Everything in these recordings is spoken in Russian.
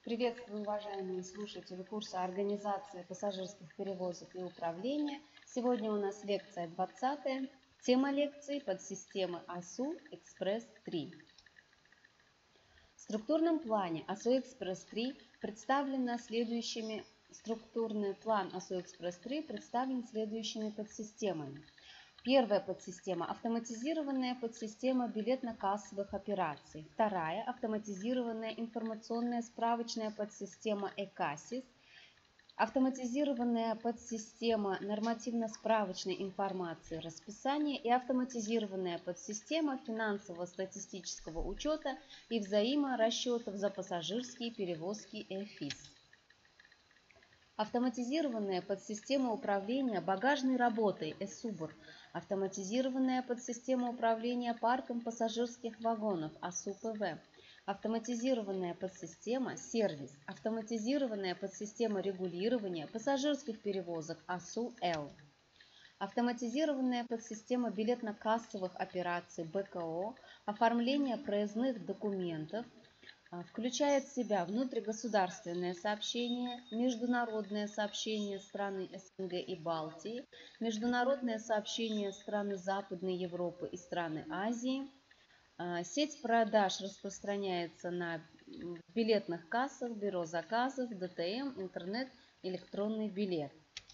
Приветствую, уважаемые слушатели курса организации пассажирских перевозок и управления. Сегодня у нас лекция 20. Тема лекции – подсистемы АСУ Экспресс-3. В структурном плане АСУ Экспресс-3 представлена следующими структурный план АСУ Экспресс-3 представлен следующими подсистемами. Первая подсистема – автоматизированная подсистема билетно-кассовых операций. Вторая – автоматизированная информационная справочная подсистема ЭКАСИС. Автоматизированная подсистема нормативно-справочной информации расписания и автоматизированная подсистема финансово-статистического учета и взаиморасчетов за пассажирские перевозки ЭФИС. Автоматизированная подсистема управления багажной работой ЭСУБР, автоматизированная подсистема управления парком пассажирских вагонов АСУ-ПВ, автоматизированная подсистема сервис, автоматизированная подсистема регулирования пассажирских перевозок АСУ-Л, автоматизированная подсистема билетно-кассовых операций БКО, оформление проездных документов, включает в себя внутригосударственное сообщение, международное сообщение страны СНГ и Балтии, международное сообщение страны Западной Европы и страны Азии. Сеть продаж распространяется на билетных кассах, бюро заказов, ДТМ, интернет, электронный билет.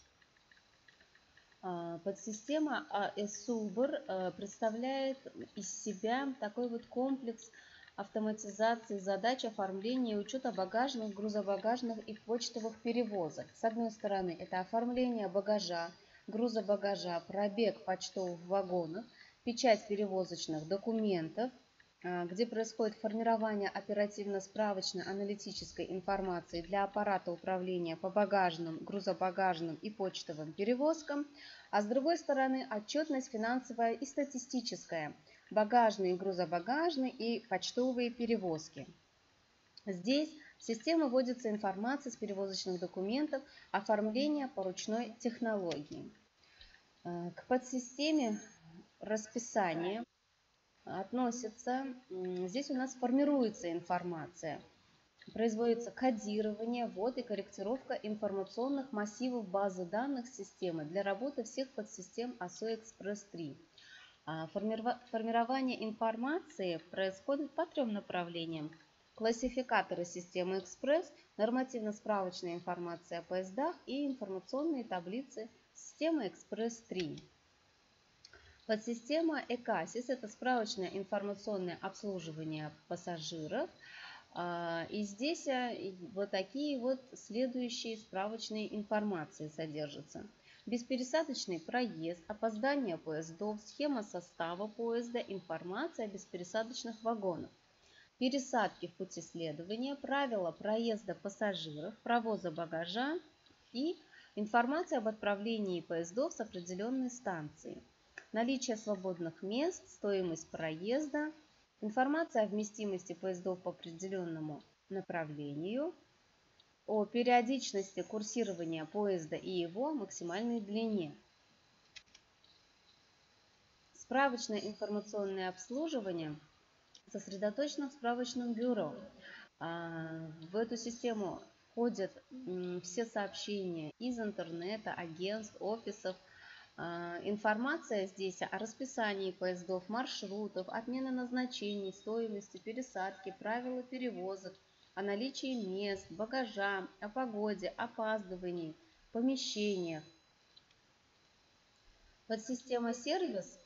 Подсистема АСУБР представляет из себя такой вот комплекс автоматизации задач оформления и учета багажных, грузобагажных и почтовых перевозок. С одной стороны, это оформление багажа, груза багажа, пробег почтовых вагонов, печать перевозочных документов, где происходит формирование оперативно-справочной аналитической информации для аппарата управления по багажным, грузобагажным и почтовым перевозкам, а с другой стороны отчетность финансовая и статистическая, багажные, грузобагажные и почтовые перевозки. Здесь в систему вводится информация с перевозочных документов, оформление по ручной технологии. К подсистеме расписания относится, здесь у нас формируется информация, производится кодирование, ввод и корректировка информационных массивов базы данных системы для работы всех подсистем АСУ Экспресс-3. Формирование информации происходит по трем направлениям. Классификаторы системы Экспресс, нормативно-справочная информация о поездах и информационные таблицы системы Экспресс-3. Подсистема ЭКАСИС – это справочное информационное обслуживание пассажиров. И здесь вот такие вот следующие справочные информации содержатся. Беспересадочный проезд, опоздание поездов, схема состава поезда, информация о беспересадочных вагонах, пересадки в пути следования, правила проезда пассажиров, провоза багажа и информация об отправлении поездов с определенной станции. Наличие свободных мест, стоимость проезда, информация о вместимости поездов по определенному направлению, о периодичности курсирования поезда и его максимальной длине. Справочное информационное обслуживание сосредоточено в справочном бюро. В эту систему входят все сообщения из интернета, агентств, офисов. Информация здесь о расписании поездов, маршрутов, отмены назначений, стоимости, пересадки, правила перевозок, о наличии мест, багажа, о погоде, опаздывании, помещениях. Подсистема сервис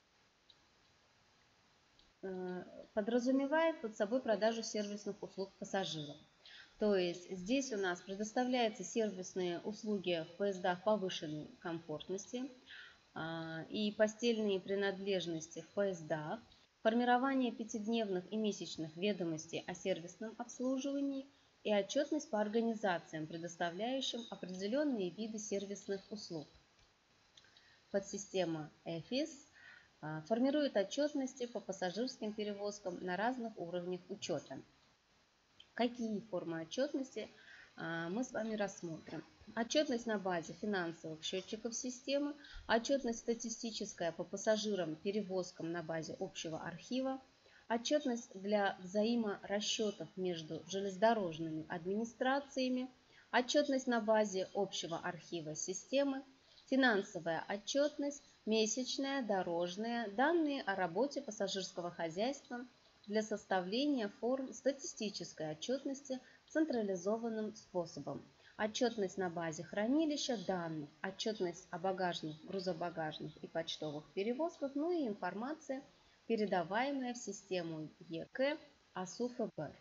подразумевает под собой продажу сервисных услуг пассажирам. То есть здесь у нас предоставляются сервисные услуги в поездах повышенной комфортности и постельные принадлежности в поездах, формирование пятидневных и месячных ведомостей о сервисном обслуживании и отчетность по организациям, предоставляющим определенные виды сервисных услуг. Подсистема ЭФИС формирует отчетности по пассажирским перевозкам на разных уровнях учета. Какие формы отчетности мы с вами рассмотрим? Отчетность на базе финансовых счетчиков системы, отчетность статистическая по пассажирам, перевозкам на базе общего архива, отчетность для взаиморасчетов между железнодорожными администрациями, отчетность на базе общего архива системы, финансовая отчетность, месячная, дорожная, данные о работе пассажирского хозяйства для составления форм статистической отчетности централизованным способом, отчетность на базе хранилища данных, отчетность о багажных, грузобагажных и почтовых перевозках, ну и информация, передаваемая в систему ЕК АСУ-ФБ.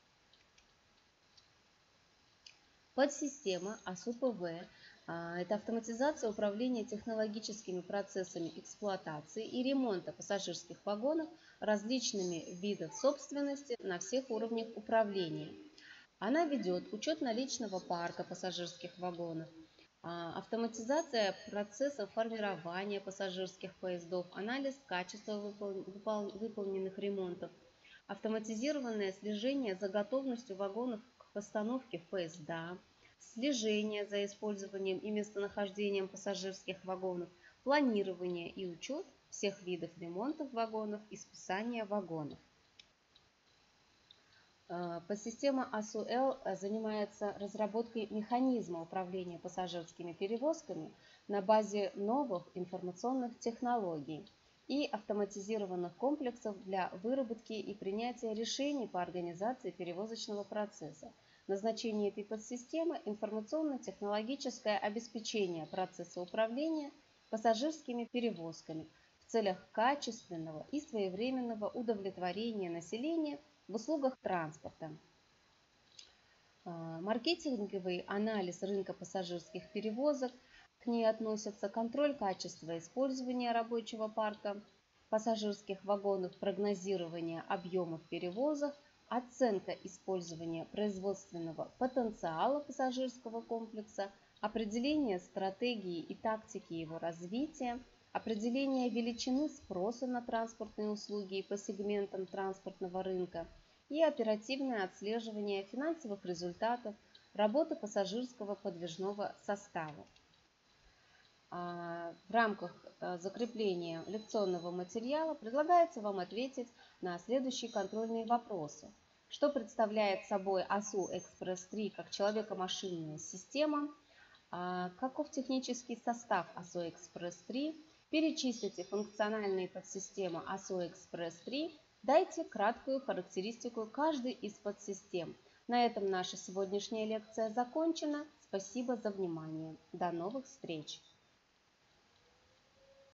Подсистема АСУ-ПВ – это автоматизация управления технологическими процессами эксплуатации и ремонта пассажирских вагонов различными видов собственности на всех уровнях управления. Она ведет учет наличного парка пассажирских вагонов, автоматизация процесса формирования пассажирских поездов, анализ качества выполненных ремонтов, автоматизированное слежение за готовностью вагонов к постановке в поезда, слежение за использованием и местонахождением пассажирских вагонов, планирование и учет всех видов ремонтов вагонов и списания вагонов. Подсистема АСУ-Л занимается разработкой механизма управления пассажирскими перевозками на базе новых информационных технологий и автоматизированных комплексов для выработки и принятия решений по организации перевозочного процесса. Назначение этой подсистемы – информационно-технологическое обеспечение процесса управления пассажирскими перевозками в целях качественного и своевременного удовлетворения населения в услугах транспорта. Маркетинговый анализ рынка пассажирских перевозок, к ней относятся контроль качества использования рабочего парка пассажирских вагонов, прогнозирование объемов перевозок, оценка использования производственного потенциала пассажирского комплекса, определение стратегии и тактики его развития, определение величины спроса на транспортные услуги по сегментам транспортного рынка и оперативное отслеживание финансовых результатов работы пассажирского подвижного состава. В рамках закрепления лекционного материала предлагается вам ответить на следующие контрольные вопросы. Что представляет собой АСУ Экспресс-3 как человеко-машинная система? Каков технический состав АСУ Экспресс-3? Перечислите функциональные подсистемы АСУ Экспресс-3. Дайте краткую характеристику каждой из подсистем. На этом наша сегодняшняя лекция закончена. Спасибо за внимание. До новых встреч!